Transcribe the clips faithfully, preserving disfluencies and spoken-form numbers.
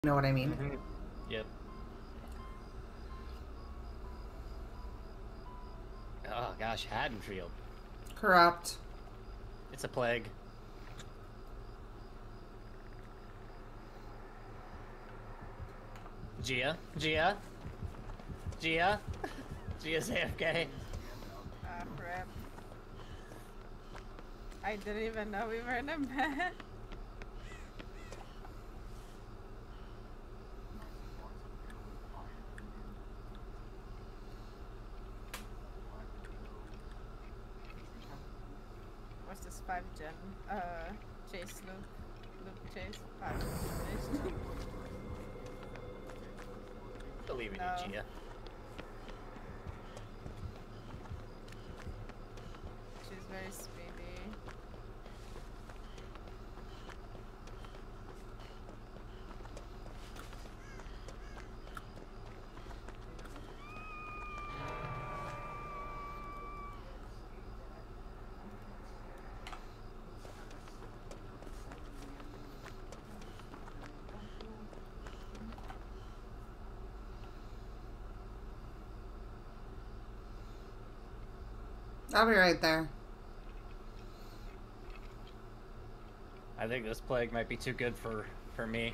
You know what I mean? Mm-hmm. Yep. Oh gosh, Haddonfield. Corrupt. It's a plague. Gia? Gia? Gia? Gia's A F K. Ah, rip. I didn't even know we were in a bed. What's this five gen? Uh, chase loop. Loop chase. Five finished. Believe in No. you, Gia. She's very speedy. I'll be right there. I think this plague might be too good for, for me.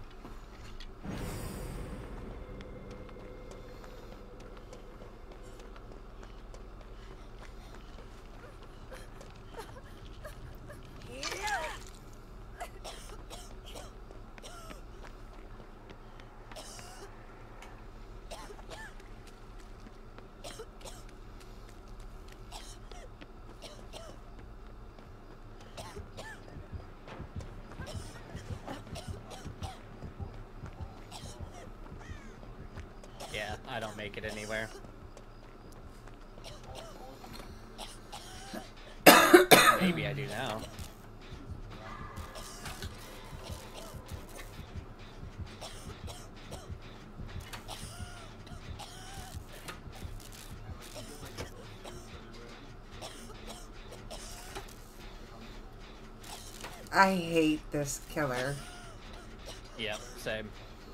Yeah, I don't make it anywhere. Maybe I do now. I hate this killer. Yep, same.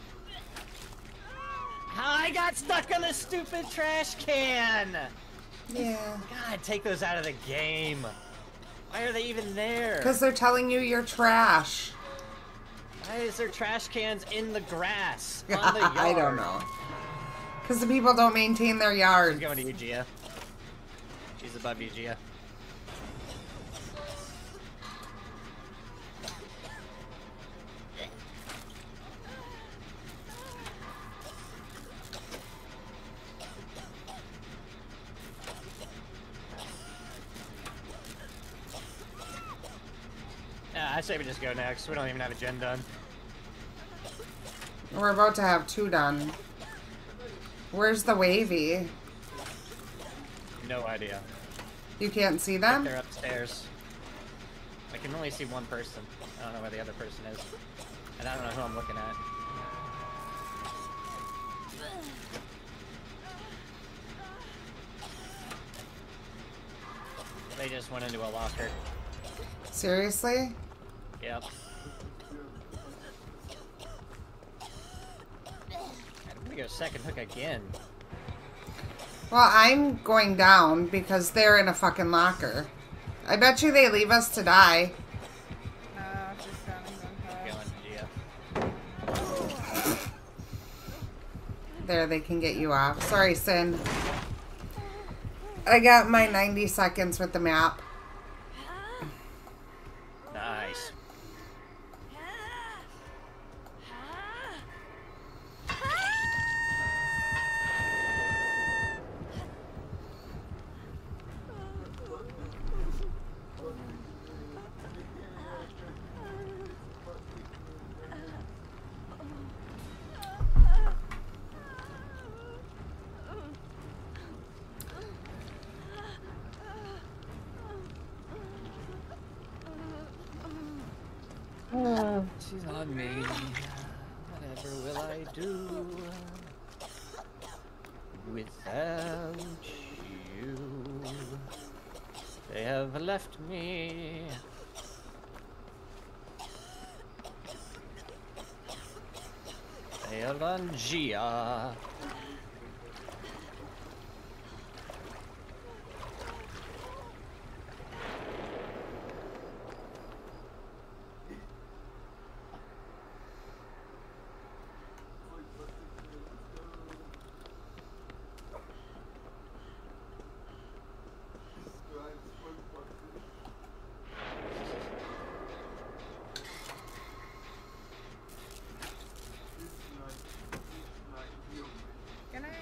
I got stuck on this stupid trash can! Yeah. God, take those out of the game. Why are they even there? Because they're telling you you're trash. Why is there trash cans in the grass? On the yard? I don't know. Because the people don't maintain their She's yards. going to you, Gia. She's above you, Gia. Yeah, I say we just go next. We don't even have a gen done. We're about to have two done. Where's the wavy? No idea. You can't see I think them? they're upstairs. I can only see one person. I don't know where the other person is. And I don't know who I'm looking at. They just went into a locker. Seriously? Yep. And we go second hook again. Well, I'm going down because they're in a fucking locker. I bet you they leave us to die. No, she's coming on her. Going, Gia. There, they can get you off. Sorry, Sin. I got my ninety seconds with the map. Nice. She's on me. Whatever will I do without you? They have left me. Elangia. Can I?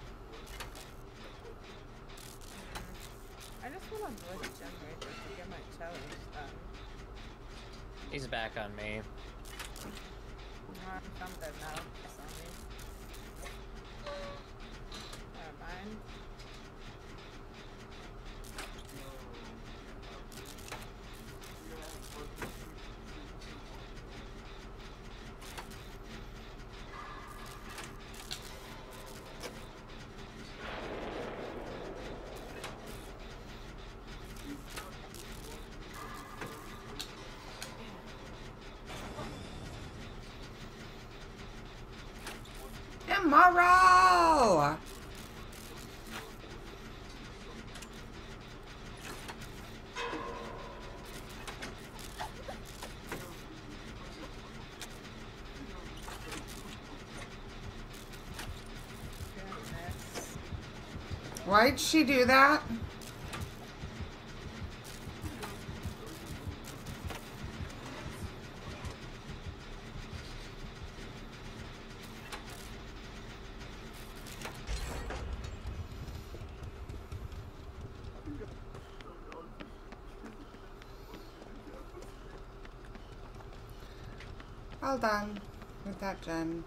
I just want to avoid the generator to get my challenge done. He's back on me. No, I'm dead now. It's on me. Never mind. Tomorrow! Goodness. Why'd she do that? All done with that gen.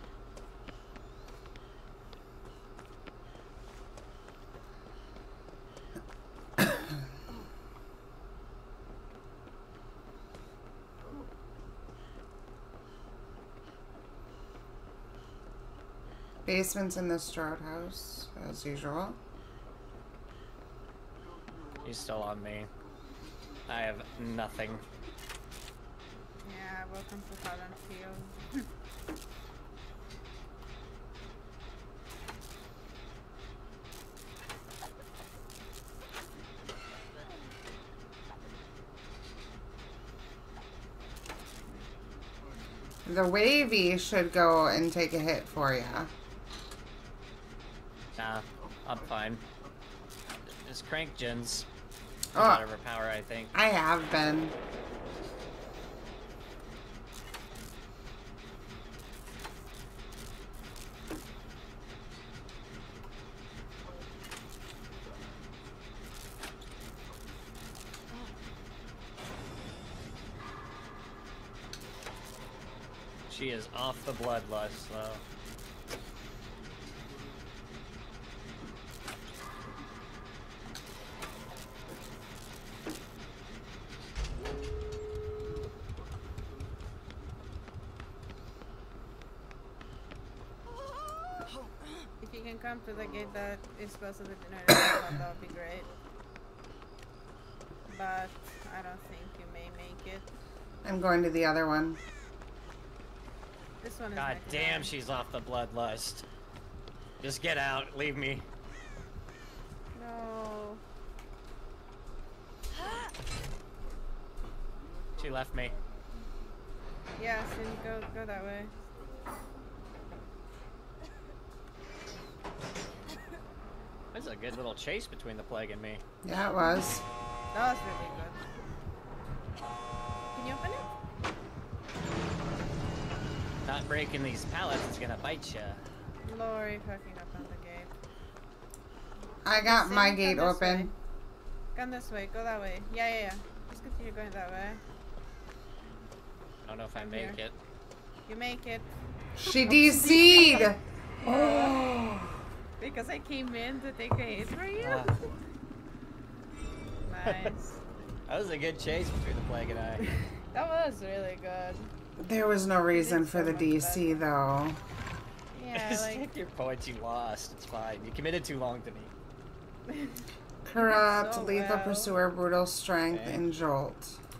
Basement's in the Stroud house, as usual. He's still on me. I have nothing. Yeah, welcome to Holland Field. The wavy should go and take a hit for you. Nah, I'm fine. It's crank gens. Oh. Out of her power, I think. I have been. She is off the bloodlust, though. If you can come to the gate that is close to the generator, that would be great. But I don't think you may make it. I'm going to the other one. This one is God next damn, round. she's off the bloodlust. Just get out, leave me. No. She left me. Yeah, so you go go that way. This is a good little chase between the plague and me. Yeah, it was. That was really good. Can you open it? Not breaking these pallets is gonna bite ya. Lori fucking up on the gate. I got Sam, my come gate this open. way. Come this way, go that way. Yeah, yeah, yeah. Just continue going that way. I don't know if I I'm make here. it. You make it. She D C'd! Oh. Because I came in to take a hit for you. Ah. Nice. That was a good chase between the plague and I. That was really good. There was no reason for so the much D C though. Yeah, Just like take your points, you lost. It's fine. You committed too long to me. Corrupt, So lethal well. pursuer, brutal strength, Okay. and jolt.